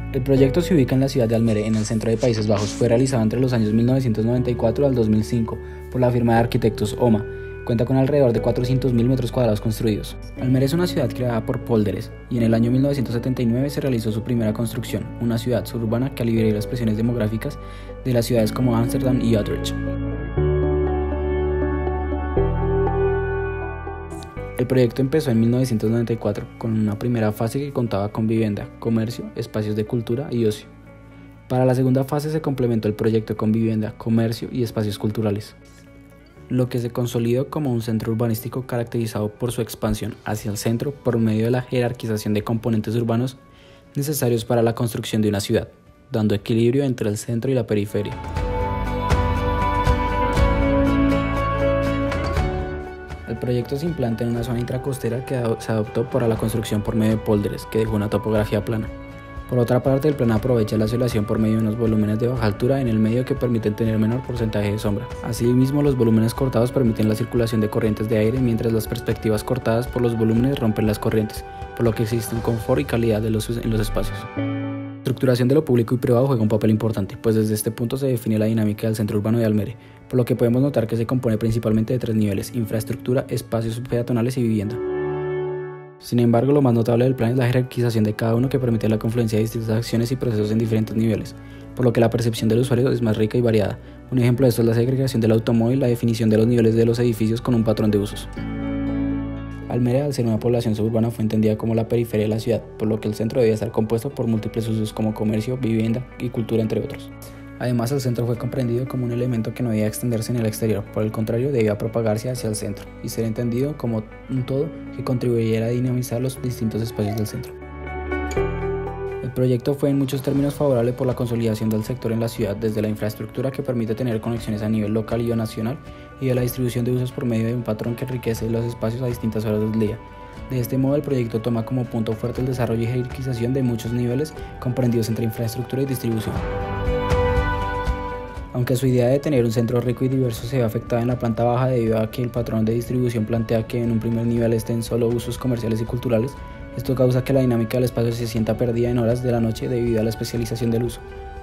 El proyecto se ubica en la ciudad de Almere, en el centro de Países Bajos. Fue realizado entre los años 1994 al 2005 por la firma de arquitectos OMA. Cuenta con alrededor de 400.000 metros cuadrados construidos. Almere es una ciudad creada por Polders y en el año 1979 se realizó su primera construcción, una ciudad suburbana que aliviaría las presiones demográficas de las ciudades como Ámsterdam y Utrecht. El proyecto empezó en 1994 con una primera fase que contaba con vivienda, comercio, espacios de cultura y ocio. Para la segunda fase se complementó el proyecto con vivienda, comercio y espacios culturales, lo que se consolidó como un centro urbanístico caracterizado por su expansión hacia el centro por medio de la jerarquización de componentes urbanos necesarios para la construcción de una ciudad, dando equilibrio entre el centro y la periferia. El proyecto se implanta en una zona intracostera que se adoptó para la construcción por medio de polders, que dejó una topografía plana. Por otra parte, el plan aprovecha la insolación por medio de unos volúmenes de baja altura en el medio que permiten tener menor porcentaje de sombra. Asimismo, los volúmenes cortados permiten la circulación de corrientes de aire, mientras las perspectivas cortadas por los volúmenes rompen las corrientes, por lo que existe un confort y calidad en los espacios. La estructuración de lo público y privado juega un papel importante, pues desde este punto se define la dinámica del centro urbano de Almere, por lo que podemos notar que se compone principalmente de 3 niveles: infraestructura, espacios peatonales y vivienda. Sin embargo, lo más notable del plan es la jerarquización de cada uno, que permite la confluencia de distintas acciones y procesos en diferentes niveles, por lo que la percepción del usuario es más rica y variada. Un ejemplo de esto es la segregación del automóvil, la definición de los niveles de los edificios con un patrón de usos. Almere, al ser una población suburbana, fue entendida como la periferia de la ciudad, por lo que el centro debía estar compuesto por múltiples usos como comercio, vivienda y cultura, entre otros. Además, el centro fue comprendido como un elemento que no debía extenderse en el exterior, por el contrario, debía propagarse hacia el centro y ser entendido como un todo que contribuyera a dinamizar los distintos espacios del centro. El proyecto fue en muchos términos favorable por la consolidación del sector en la ciudad, desde la infraestructura que permite tener conexiones a nivel local y o nacional, y de la distribución de usos por medio de un patrón que enriquece los espacios a distintas horas del día. De este modo, el proyecto toma como punto fuerte el desarrollo y jerarquización de muchos niveles comprendidos entre infraestructura y distribución. Aunque su idea de tener un centro rico y diverso se ve afectada en la planta baja debido a que el patrón de distribución plantea que en un primer nivel estén solo usos comerciales y culturales, esto causa que la dinámica del espacio se sienta perdida en horas de la noche debido a la especialización del uso.